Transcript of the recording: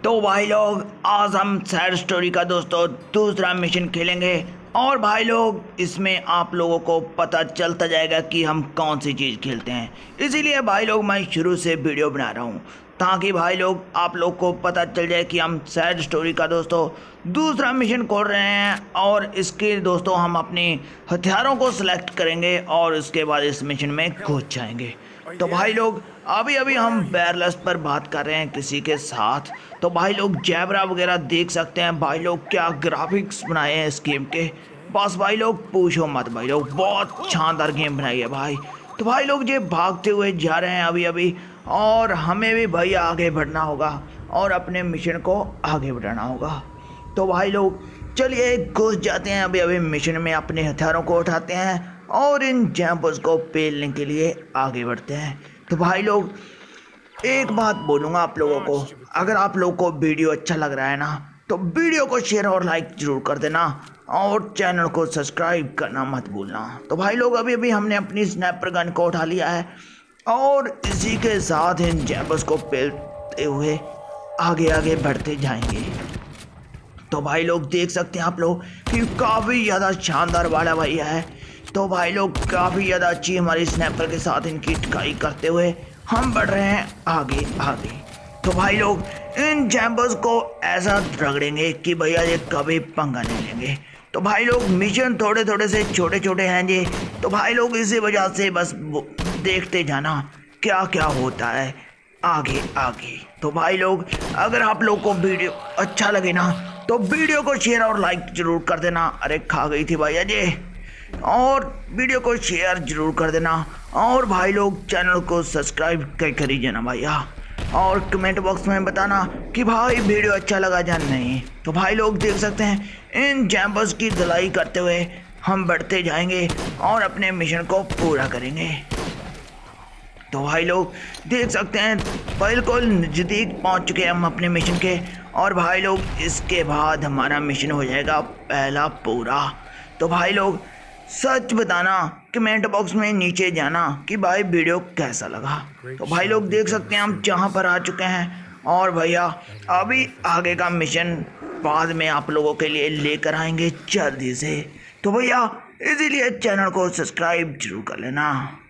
तो भाई लोग आज हम सैड स्टोरी का दोस्तों दूसरा मिशन खेलेंगे और भाई लोग इसमें आप लोगों को पता चलता जाएगा कि हम कौन सी चीज़ खेलते हैं। इसीलिए भाई लोग मैं शुरू से वीडियो बना रहा हूँ ताकि भाई लोग आप लोग को पता चल जाए कि हम सैड स्टोरी का दोस्तों दूसरा मिशन खोल रहे हैं और इसके दोस्तों हम अपने हथियारों को सिलेक्ट करेंगे और उसके बाद इस मिशन में घुस जाएंगे। तो भाई लोग अभी हम बैरलेस पर बात कर रहे हैं किसी के साथ। तो भाई लोग जैबरा वगैरह देख सकते हैं भाई लोग, क्या ग्राफिक्स बनाए हैं इस गेम के, बस भाई लोग पूछो मत भाई लोग, बहुत शानदार गेम बनाई है भाई। तो भाई लोग ये भागते हुए जा रहे हैं अभी और हमें भी भाई आगे बढ़ना होगा और अपने मिशन को आगे बढ़ाना होगा। तो भाई लोग चलिए घुस जाते हैं अभी मिशन में, अपने हथियारों को उठाते हैं और इन जैम्पर्स को पेलने के लिए आगे बढ़ते हैं। तो भाई लोग एक बात बोलूँगा आप लोगों को, अगर आप लोगों को वीडियो अच्छा लग रहा है ना तो वीडियो को शेयर और लाइक जरूर कर देना और चैनल को सब्सक्राइब करना मत भूलना। तो भाई लोग अभी हमने अपनी स्नैपर गन को उठा लिया है और इसी के साथ इन जैम्पर्स को पेलते हुए आगे बढ़ते जाएंगे। तो भाई लोग देख सकते हैं आप लोग कि काफ़ी ज़्यादा शानदार वाला भैया है। तो भाई लोग काफ़ी ज़्यादा अच्छी हमारी स्नैपर के साथ इनकी टिकाई करते हुए हम बढ़ रहे हैं आगे। तो भाई लोग इन जैम्पर्स को ऐसा रगड़ेंगे कि भैया ये कभी पंगा नहीं लेंगे। तो भाई लोग मिशन थोड़े से छोटे हैं ये, तो भाई लोग इसी वजह से बस देखते जाना क्या होता है आगे। तो भाई लोग अगर आप लोग को वीडियो अच्छा लगे ना तो वीडियो को शेयर और लाइक जरूर कर देना। अरे खा गई थी भैया जी, और वीडियो को शेयर जरूर कर देना और भाई लोग चैनल को सब्सक्राइब कर ही देना भैया, और कमेंट बॉक्स में बताना कि भाई वीडियो अच्छा लगा या नहीं। तो भाई लोग देख सकते हैं इन जैम्पर्स की धुलाई करते हुए हम बढ़ते जाएंगे और अपने मिशन को पूरा करेंगे। तो भाई लोग देख सकते हैं बिल्कुल नज़दीक पहुंच चुके हैं हम अपने मिशन के, और भाई लोग इसके बाद हमारा मिशन हो जाएगा पहला पूरा। तो भाई लोग सच बताना, कमेंट बॉक्स में नीचे जाना कि भाई वीडियो कैसा लगा। तो भाई लोग देख सकते हैं हम जहाँ पर आ चुके हैं और भैया अभी आगे का मिशन बाद में आप लोगों के लिए लेकर आएंगे जल्दी से। तो भैया इसीलिए चैनल को सब्सक्राइब जरूर कर लेना।